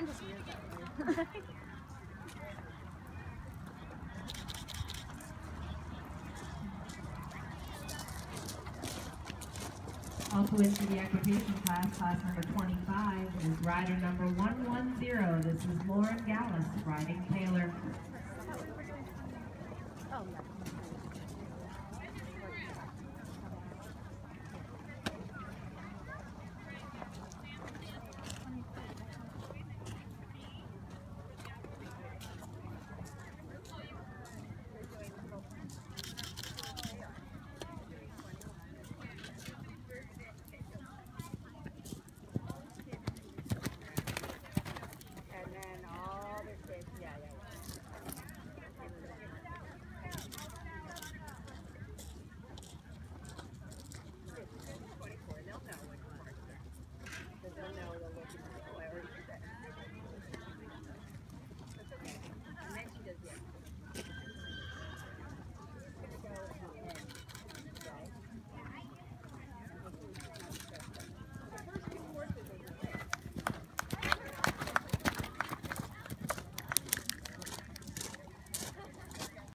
just weird that way. Also into the equitation class, class number 25, is rider number 110. This is Lauren Gallus riding Taylor. Oh, yeah.